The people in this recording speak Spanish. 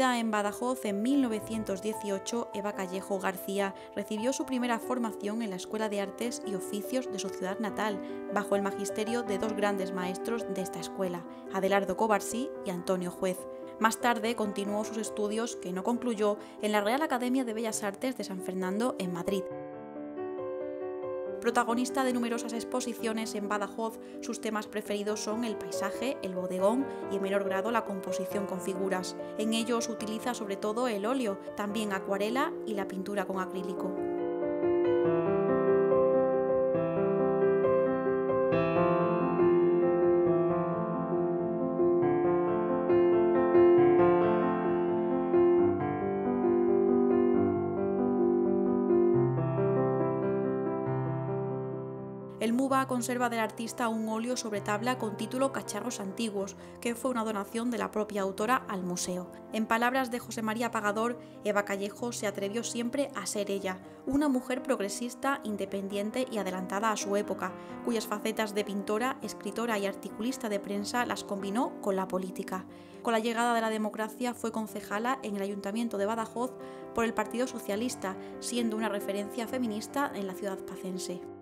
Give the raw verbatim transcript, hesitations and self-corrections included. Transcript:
Nacida en Badajoz en mil novecientos dieciocho, Eva Callejo García recibió su primera formación en la Escuela de Artes y Oficios de su ciudad natal, bajo el magisterio de dos grandes maestros de esta escuela, Adelardo Covarsí y Antonio Juez. Más tarde continuó sus estudios, que no concluyó, en la Real Academia de Bellas Artes de San Fernando en Madrid. Protagonista de numerosas exposiciones en Badajoz, sus temas preferidos son el paisaje, el bodegón y en menor grado la composición con figuras. En ellos utiliza sobre todo el óleo, también acuarela y la pintura con acrílico. El MUBA conserva del artista un óleo sobre tabla con título Cacharros Antiguos, que fue una donación de la propia autora al museo. En palabras de José María Pagador, Eva Callejo se atrevió siempre a ser ella, una mujer progresista, independiente y adelantada a su época, cuyas facetas de pintora, escritora y articulista de prensa las combinó con la política. Con la llegada de la democracia fue concejala en el Ayuntamiento de Badajoz por el Partido Socialista, siendo una referencia feminista en la ciudad pacense.